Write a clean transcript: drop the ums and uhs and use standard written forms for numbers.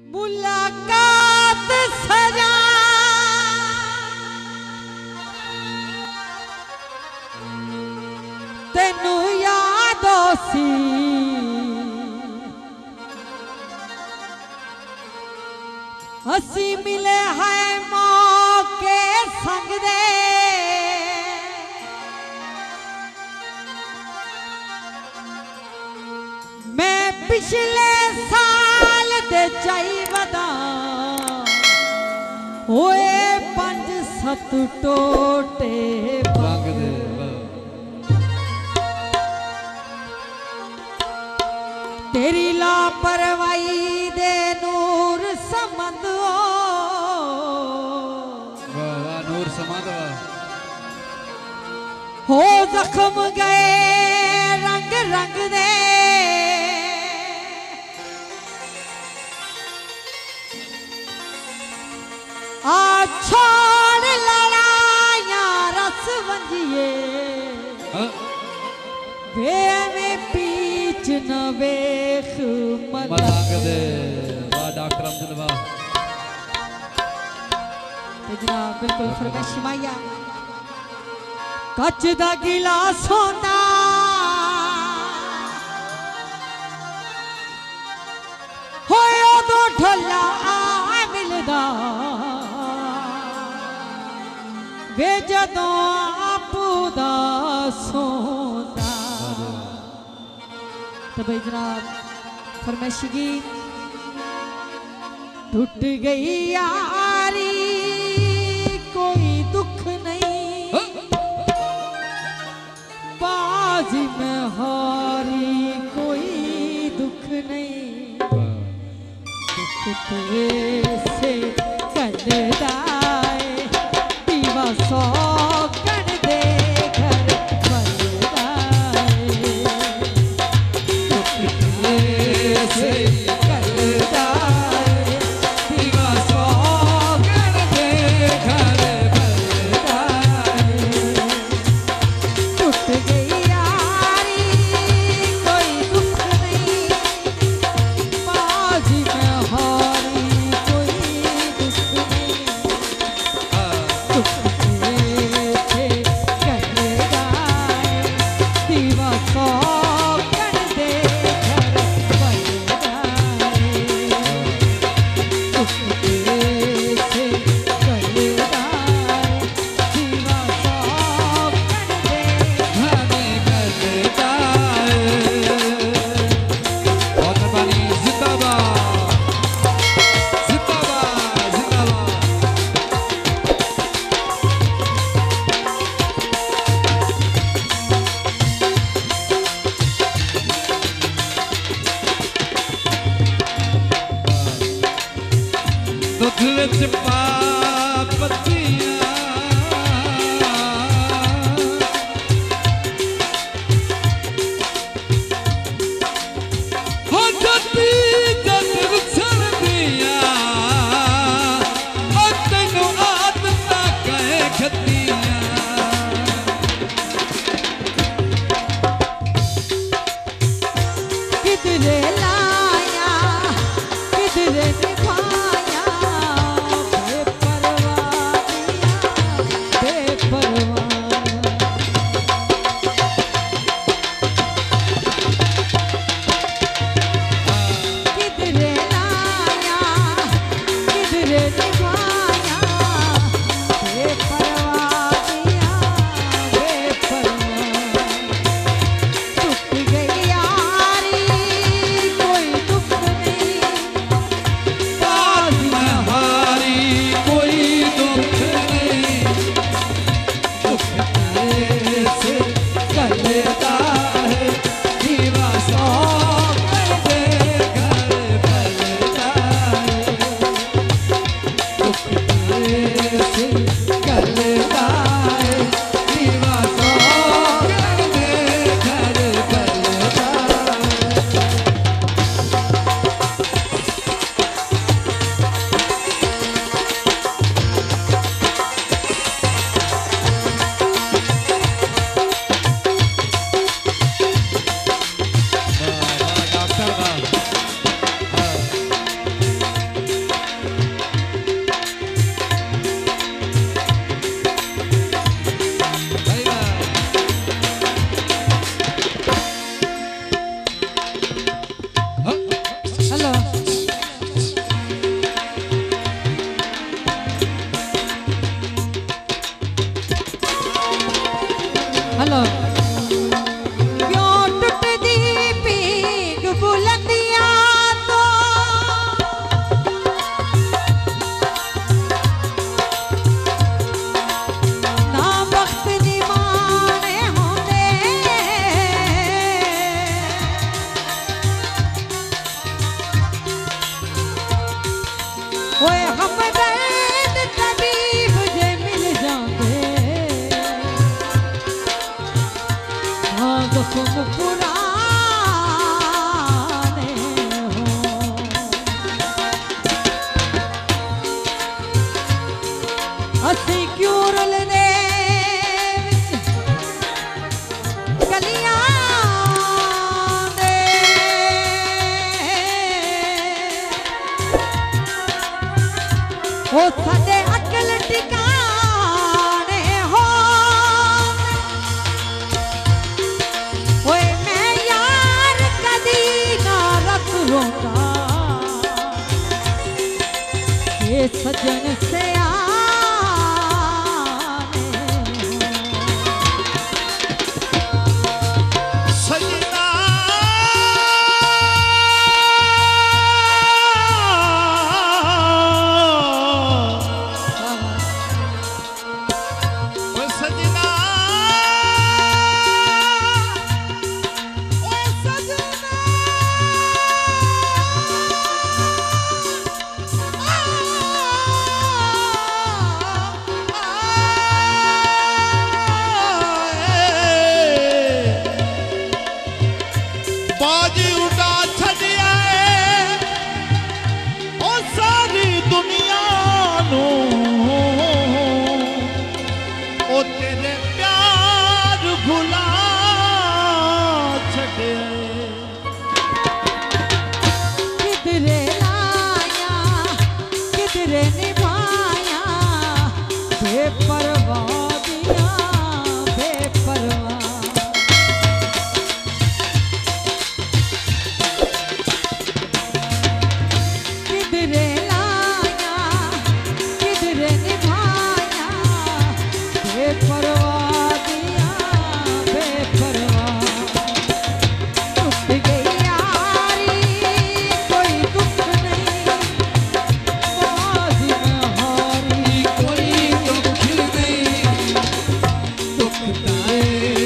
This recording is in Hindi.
मुलाकात सजा तेनू याद सी असी मिले हैं मौके संग दे मैं पिछले साल दे चाई वदा होए 5-7 टोटे बंग दे तेरी लापरवाही दे नूर समंद नूर समंद हो जख्म गए रंग रंग दे आ छोड़ लड़ाइया रस वंजिए वे में पीछ न वेख मलंग दे वाह डॉक्टर अब्दुल वाह जनाब बिल्कुल फरमाइश माया कच दा गिलास होंदा होए उदों ढोला मिलदा वे जदों आपू दा सोंदा तो भाई जनाब फरमाइश गीत टूट गई यारी कोई दुख नहीं बाजी में हारी कोई दुख नहीं दुख तेरे से कलदाए दीवा सौ कर दे घर बलदाए दुख तेरे से कलदाए दीवा सौ कर दे घर बलदाए टूट गई यारी कोई दुख नहीं बाजी में हारी कोई दुख नहीं दुख तेरे से कलदाए दीवा सौ कर दे घर बलदाए दुख तेरे से कलदाए दीवा सौ कर दे बहुत मेहरबानी जिंदाबाद जिंदाबाद जिंदाबाद दुख विच पा पत्तियां हो जती जत विछड़ दिया तैनू आदतां कहे खतियां किधरे लाया किधरे निभाया ओए हम दर्द तबीब जे मिल जाते हाँ जख्म पुराने हो असी क्यों रुलने गलियां ओ साडे अकल ठिकाने हो ओए मैं यार कदी ना रख लूंगा ये सजन से बाजी उड़ा छड़िया ओ सारी दुनिया नू ओ तेरे प्यार भुला छड़े किधरे लाया किधरे निभाया बेपरवाह दिया बेपरवाह दुख ताए